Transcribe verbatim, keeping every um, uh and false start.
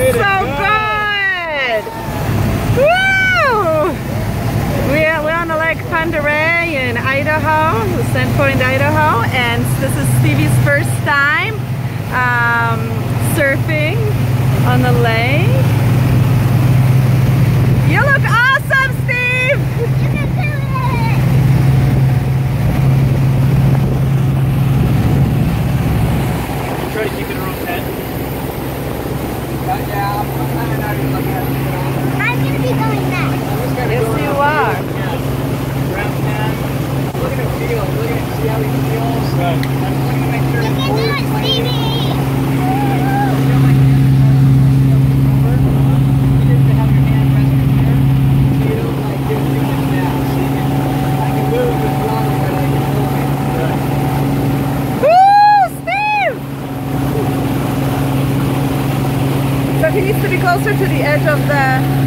so good! Woo! We're, we're on the Lake Pend Oreille in Idaho, Sandpoint, Idaho, and this is Stevie's first time um, surfing on the lake. You look awesome, Steve! You can do it! Try to keep it around ten. Yeah, I'm kind of not even looking at it. I'm going to be going next. Yes, you are. Around ten. Look at him feel. Look at him. See how he feels? Right. I'm looking to make sure You can do it, Stevie! So he needs to be closer to the edge of the